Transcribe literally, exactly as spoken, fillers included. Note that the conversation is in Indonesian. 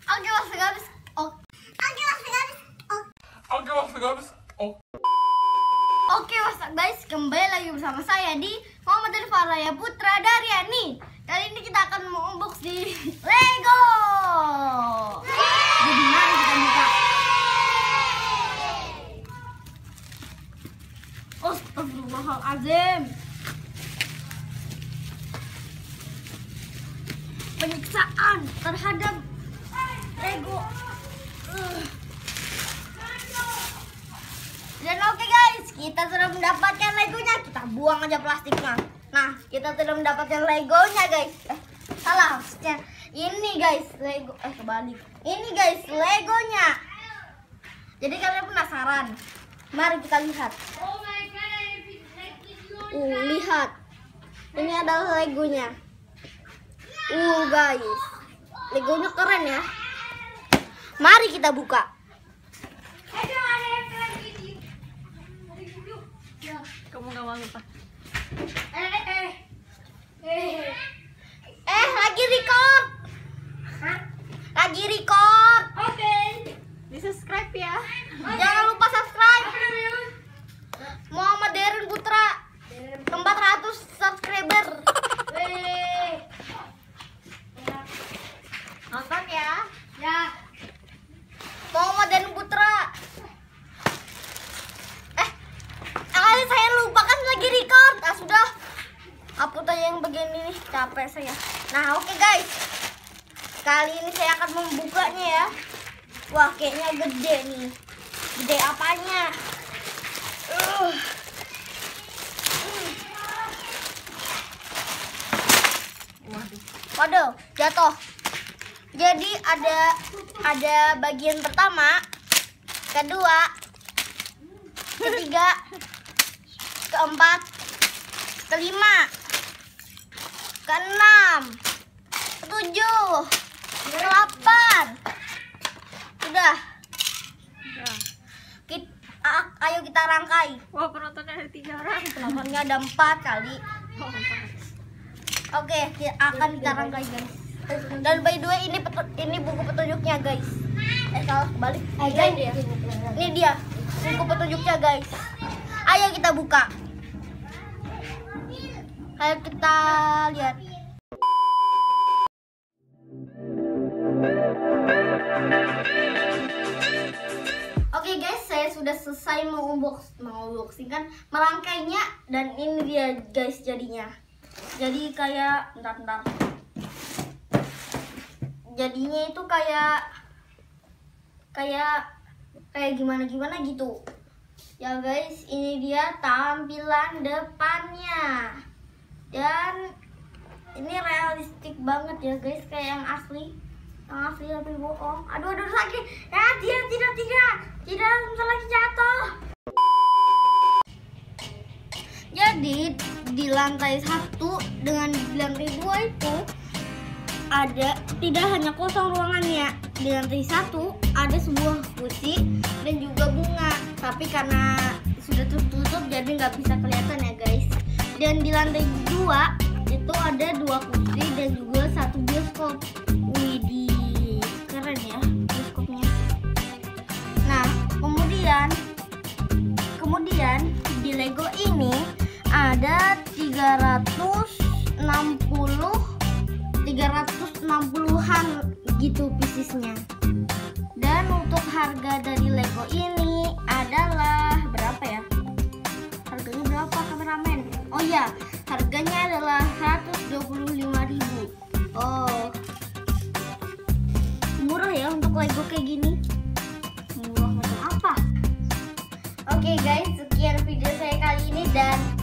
Oke mas guys. Oke mas guys. Oke mas guys. Oke mas guys, kembali lagi bersama saya di Muhammad Faraya Putra Daryani. Kali ini kita akan unbox di Lego. Jadi mari kita buka. Astagfirullahaladzim. Penyiksaan terhadap Lego. Uh. Dan oke okay guys, kita sudah mendapatkan Legonya. Kita buang aja plastiknya. Nah, kita sudah mendapatkan Legonya guys. Eh, salah maksudnya. Ini guys, Lego. Eh, kebalik. Ini guys, Legonya. Jadi kalian penasaran? Mari kita lihat. Uh, lihat. Ini adalah Legonya. Uh guys, Legonya keren ya. Mari kita buka. Kamu gak malu pak? Eh eh eh eh lagi record. Hah? Lagi record. Oke. Okay. Di subscribe ya. Jangan lupa subscribe. Muhammad Darren Putra empat ratus subscriber. Nonton ya. Ya. Muhammad Darren Putra. Eh, kali saya lupa kan lagi record. Ah sudah. Upload aja yang bagian ini, capek saya. Nah, oke okay guys. Kali ini saya akan membukanya ya. Wah, kayaknya gede nih. Gede apanya? Uh. Waduh, jatuh. Jadi ada ada bagian pertama, kedua, ketiga, keempat, kelima, keenam, ketujuh, kedelapan. Sudah. Kita, ayo kita rangkai. Wah, penontonnya ada tiga orang. Penontonnya ada empat kali. Oh, empat. Oke, kita akan kita rangkai guys. Dan by the way ini petu- ini buku petunjuknya guys. Eh salah kebalik. Eh, guys, dia. Ini dia buku petunjuknya guys. Ayo kita buka. Ayo kita lihat. Oke guys, saya sudah selesai mengunbox, mengunboxing kan, merangkainya, dan ini dia guys jadinya. Jadi kayak bentar bentar. Jadinya itu kayak kayak kayak gimana gimana gitu. Ya guys, ini dia tampilan depannya. Dan ini realistik banget ya guys, kayak yang asli. Yang asli tapi bohong. Aduh aduh sakit. Ya tidak tidak tidak. Tidak bentar lagi jatuh. Jadi di lantai satu dengan di lantai dua itu ada tidak hanya kosong ruangannya. Di lantai satu ada sebuah kursi dan juga bunga. Tapi karena sudah tertutup jadi nggak bisa kelihatan ya guys. Dan di lantai dua itu ada dua kursi dan juga satu bioskop. Widih, keren ya bioskopnya. Nah kemudian kemudian di Lego ini ada tiga ratus enam puluh tiga ratus enam puluhan gitu piecesnya. Dan untuk harga dari Lego ini adalah berapa ya? Harganya berapa kameramen? Oh ya, harganya adalah seratus dua puluh lima ribu. Oh, murah ya untuk Lego kayak gini. Murah macam apa? Oke okay guys, sekian video saya kali ini dan